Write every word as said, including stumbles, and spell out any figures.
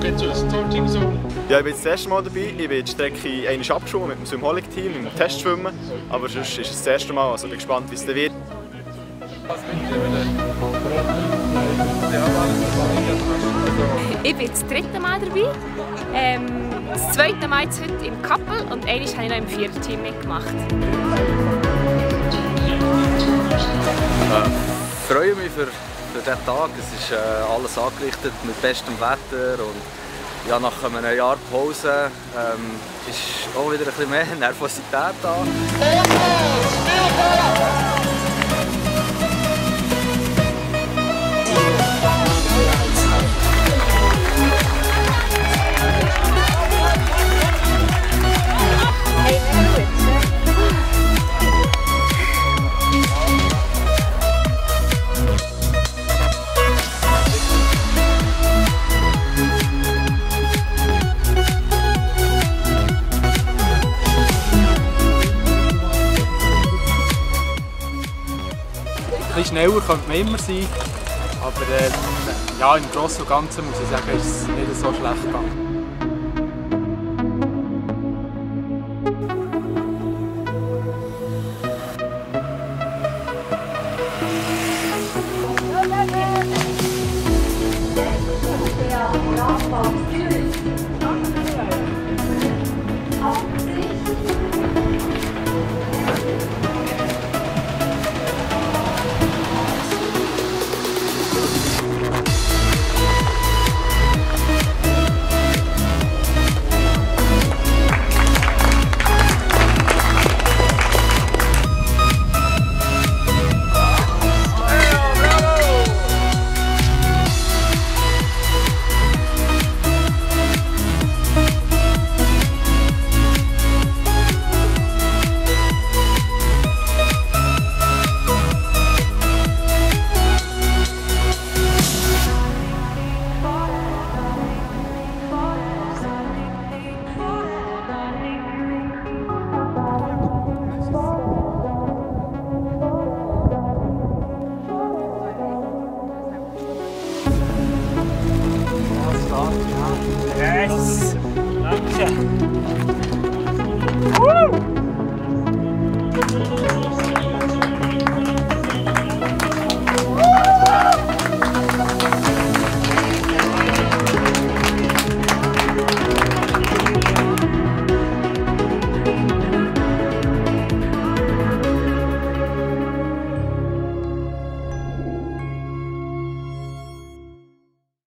Ja, ich bin jetzt das erste Mal dabei. Ich bin die Strecke einmal abgeschwommen mit dem Swimholic-Team, mit dem Testschwimmen. Aber sonst ist es das erste Mal, also ich bin gespannt, wie es dann wird. Ich bin das dritte Mal dabei. Ähm, das zweite Mal jetzt heute im Couple und einmal habe ich noch im Viererteam mitgemacht. Ich freue mich für, für diesen Tag. Es ist äh, alles angerichtet mit bestem Wetter und ja, nach einem Jahr Pause ähm, ist auch wieder ein bisschen mehr Nervosität da. Ein bisschen schneller könnte man immer sein, aber äh, ja, im Großen und Ganzen muss ich sagen, ist es nicht so schlecht gegangen. Yes! Danke! Woo!